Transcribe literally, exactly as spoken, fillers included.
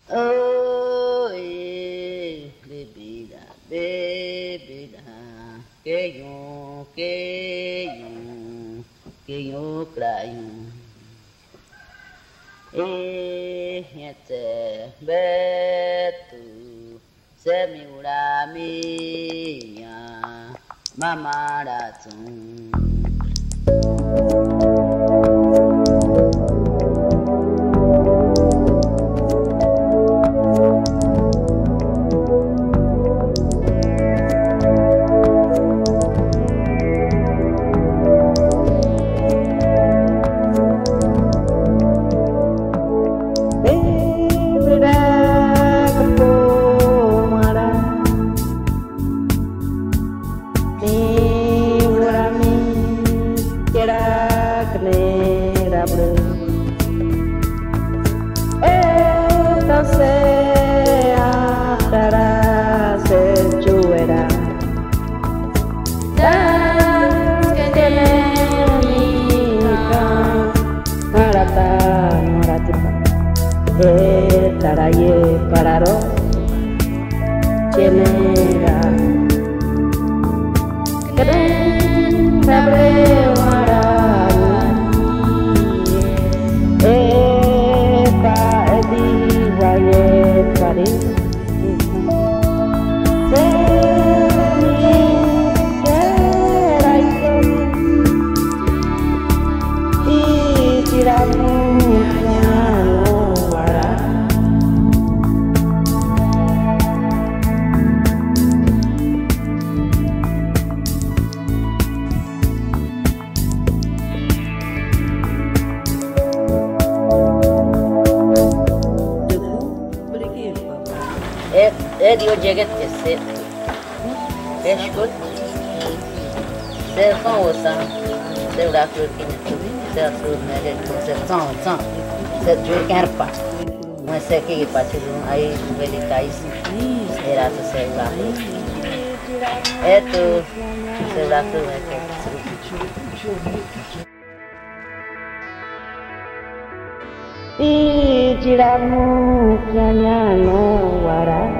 Oi, bebida, bebida, queijo, queijo, queijo, craio. E ete betu, semura minha, mamaratum. Taraye pararo chenera keren sabre marani e pa edi vaye pare se ni kerai i tiramu É de onde é que é certo? É escuro? É só o sangue. É o rato aqui, né? É a sua mulher, é só o sangue. É de onde é que mas é que pode aí ele cai sim. Era o seu rato. É tu, seu rato é que e tiramu kanya no wara